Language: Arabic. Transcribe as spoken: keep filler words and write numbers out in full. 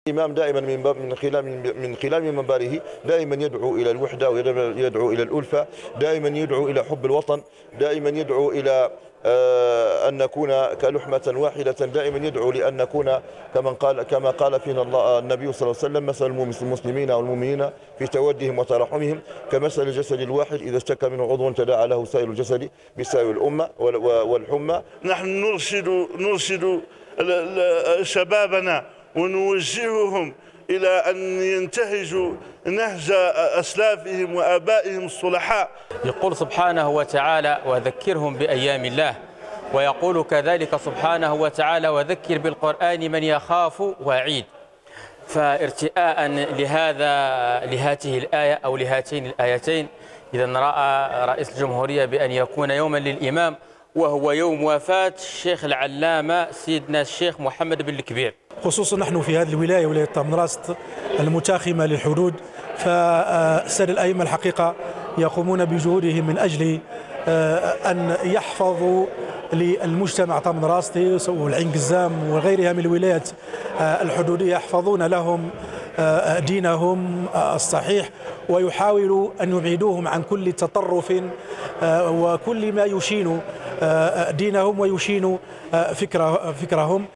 الإمام دائما من باب من خلال من خلال منبره دائما يدعو إلى الوحدة ويدعو إلى الألفة، دائما يدعو إلى حب الوطن، دائما يدعو إلى أن نكون كلحمة واحدة، دائما يدعو لأن نكون كما قال كما قال فينا الله النبي صلى الله عليه وسلم: مثل المسلمين والمؤمنين في تودهم وتراحمهم كمثل الجسد الواحد إذا اشتكى منه عضو تداعى له سائر الجسد بسائر الأمة والحمى. نحن نرشد نرشد شبابنا ونوجههم إلى أن ينتهجوا نهج أسلافهم وآبائهم الصلحاء. يقول سبحانه وتعالى: وذكرهم بأيام الله، ويقول كذلك سبحانه وتعالى: وذكر بالقرآن من يخاف وعيد. فارتئاء لهذا لهذه الآية أو لهاتين الآيتين، إذا رأى رئيس الجمهورية بأن يكون يوما للإمام، وهو يوم وفاة الشيخ العلامة سيدنا الشيخ محمد بن الكبير. خصوصا نحن في هذه الولاية، ولاية طامراست المتاخمة للحدود، فالسادة الأئمة الحقيقة يقومون بجهودهم من أجل أن يحفظوا للمجتمع طامراستي والعين قزام وغيرها من الولايات الحدودية، يحفظون لهم دينهم الصحيح، ويحاولوا أن يبعدوهم عن كل تطرف وكل ما يشين دينهم ويشين فكرهم.